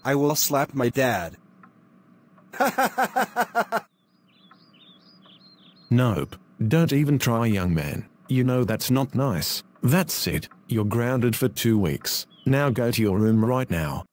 I will slap my dad. Nope. Don't even try, young man. You know that's not nice. That's it. You're grounded for 2 weeks. Now go to your room right now.